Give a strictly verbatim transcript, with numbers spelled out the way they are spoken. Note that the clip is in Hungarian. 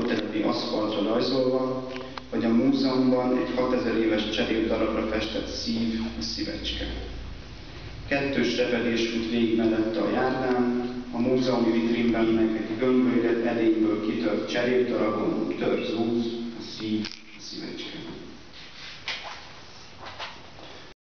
lakótelepi aszfaltra rajzolva, vagy a múzeumban egy hatezer éves cserépdarabra festett szív, a szívecske. Kettős repedés fut végig mellette a járdán, a múzeumi vitrínben meg egy gömbölydett edényből kitört cserépdarabon törz.